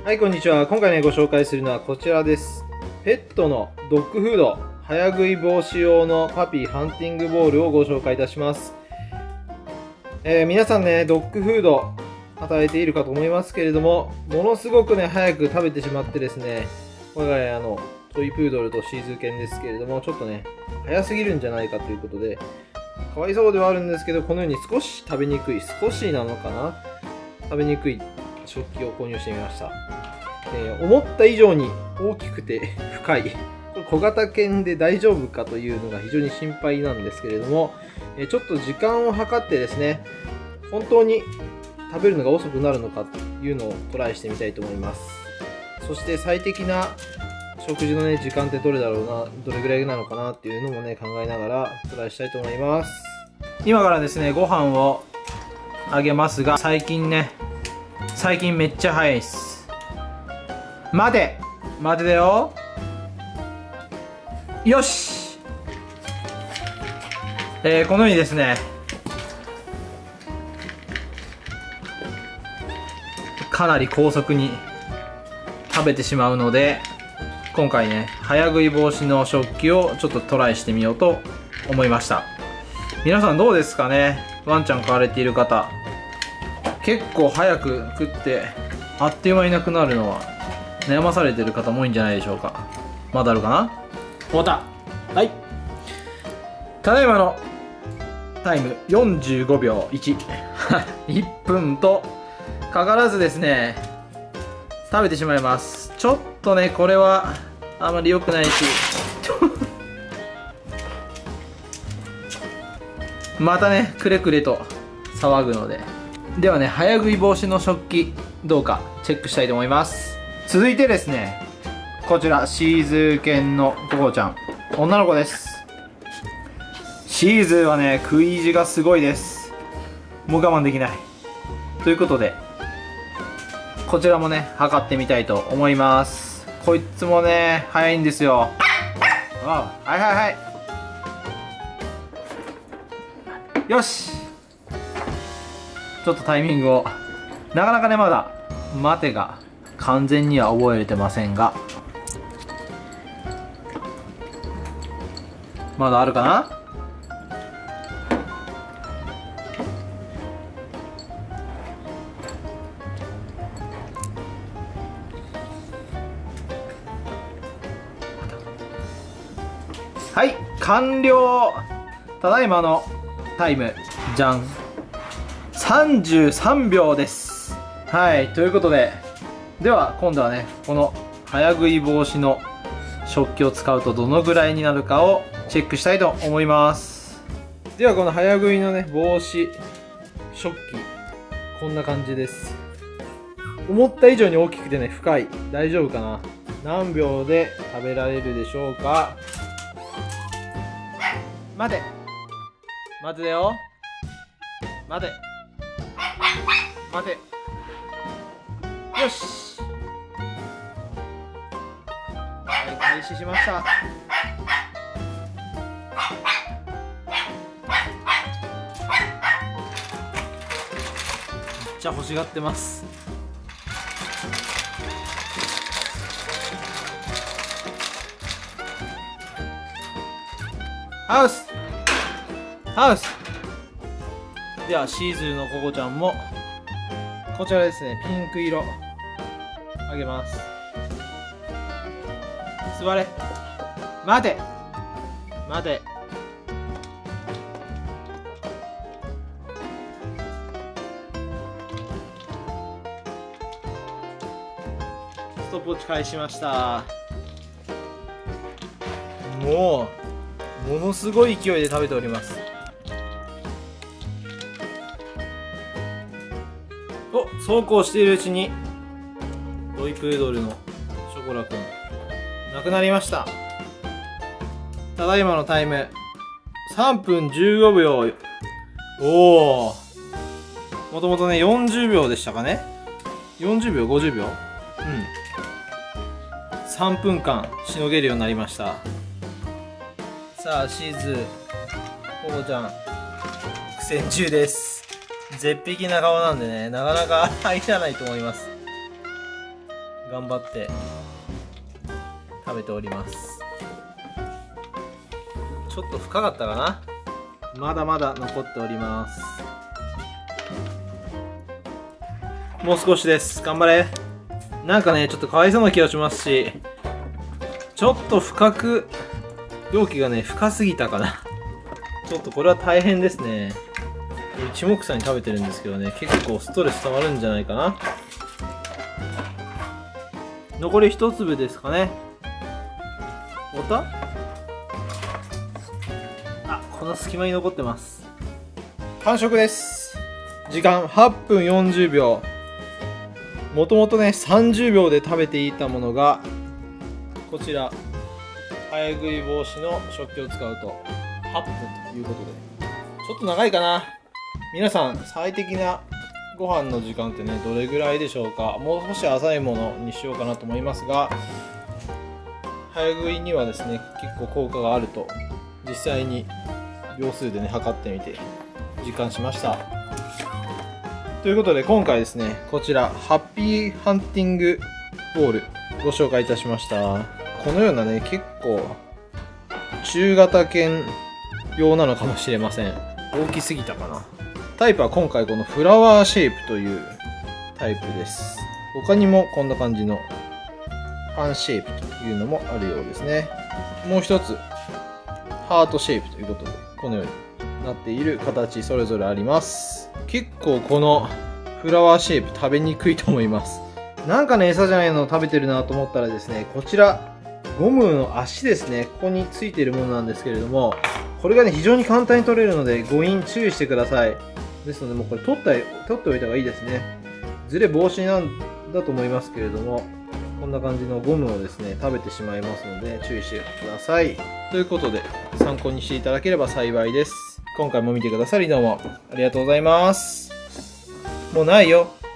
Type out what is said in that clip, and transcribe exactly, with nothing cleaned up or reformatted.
はい、こんにちは。今回ね、ご紹介するのはこちらです。ペットのドッグフード、早食い防止用のパピーハンティングボールをご紹介いたします。えー、皆さんね、ドッグフード与えているかと思いますけれども、ものすごくね、早く食べてしまってですね、我が家のトイプードルとシーズー犬ですけれども、ちょっとね、早すぎるんじゃないかということで、かわいそうではあるんですけど、このように少し食べにくい、少しなのかな、食べにくい食器を購入してみました。えー、思った以上に大きくて深い。これ小型犬で大丈夫かというのが非常に心配なんですけれども、えー、ちょっと時間を計ってですね、本当に食べるのが遅くなるのかというのをトライしてみたいと思います。そして最適な食事のね、時間ってどれだろうな、どれぐらいなのかなっていうのもね、考えながらトライしたいと思います。今からですね、ご飯をあげますが、最近ね、最近めっちゃ早いっす。待て待てだよ。よし、えー、このようにですね、かなり高速に食べてしまうので、今回ね、早食い防止の食器をちょっとトライしてみようと思いました。皆さんどうですかね。ワンちゃん飼われている方、結構早く食ってあっという間になくなるのは悩まされてる方も多いんじゃないでしょうか。まだあるかな。終わった。はい、ただいまのタイムよんじゅうごびょういち いっぷんとかからずですね、食べてしまいます。ちょっとね、これはあまり良くないしまたね、くれくれと騒ぐので、ではね、早食い防止の食器どうかチェックしたいと思います。続いてですね、こちらシーズー犬のココちゃん、女の子です。シーズーはね、食い意地がすごいです。もう我慢できないということで、こちらもね、測ってみたいと思います。こいつもね、早いんですよ。ああ、はいはいはい、よし、ちょっとタイミングを、なかなかね、まだ待てが完全には覚えれてませんが、まだあるかな。はい、完了。ただいまのタイム、じゃん、さんじゅうさんびょうです。はい、ということで、では今度はね、この早食い防止の食器を使うとどのぐらいになるかをチェックしたいと思います。ではこの早食いのね、防止食器、こんな感じです。思った以上に大きくてね、深い。大丈夫かな。何秒で食べられるでしょうか。待て待てだよ。待て待て、よし、はい、開始しました。めっちゃ欲しがってます。ハウスハウス。ではシーズーのココちゃんもこちらですね、ピンク色あげます。座れ、待て待て、ストップウォッチ返しました。もうものすごい勢いで食べております。お、そうこうしているうちにトイプードルのショコラくん亡くなりました。ただいまのタイムさんぷんじゅうごびょう。おお、もともとねよんじゅうびょうでしたかね。よんじゅうびょう、ごじゅうびょう、うん、さんぷんかんしのげるようになりました。さあシーズーココちゃん苦戦中です。絶壁な顔なんでね、なかなか入らないと思います。 頑張って食べております。ちょっと深かったかな。まだまだ残っております。もう少しです。頑張れ。なんかね、ちょっとかわいそうな気がしますし、ちょっと深く、容器がね、深すぎたかな。ちょっとこれは大変ですね。一目散に食べてるんですけどね、結構ストレス溜まるんじゃないかな。残り一粒ですかね。おた？あ、この隙間に残ってます。完食です。時間はっぷんよんじゅうびょう。もともとね、さんじゅうびょうで食べていたものが、こちら、早食い防止の食器を使うとはっぷんということで、ちょっと長いかな。皆さん、最適なご飯の時間ってね、どれぐらいでしょうか。もう少し浅いものにしようかなと思いますが、早食いにはですね、結構効果があると、実際に秒数でね、測ってみて実感しました。ということで、今回ですね、こちら、ハッピーハンティングボールご紹介いたしました。このようなね、結構中型犬用なのかもしれません。大きすぎたかな。タイプは今回このフラワーシェイプというタイプです。他にもこんな感じのファンシェイプというのもあるようですね。もう一つハートシェイプということで、このようになっている形それぞれあります。結構このフラワーシェイプ食べにくいと思います。なんかね、餌じゃないのを食べてるなと思ったらですね、こちらゴムの足ですね、ここについているものなんですけれども、これがね、非常に簡単に取れるので誤飲注意してください。ですので、もうこれ取った取っておいた方がいいですね。ズレ防止なんだと思いますけれども、こんな感じのゴムをですね、食べてしまいますので注意してください。ということで、参考にしていただければ幸いです。今回も見てくださりどうもありがとうございます。もうないよ。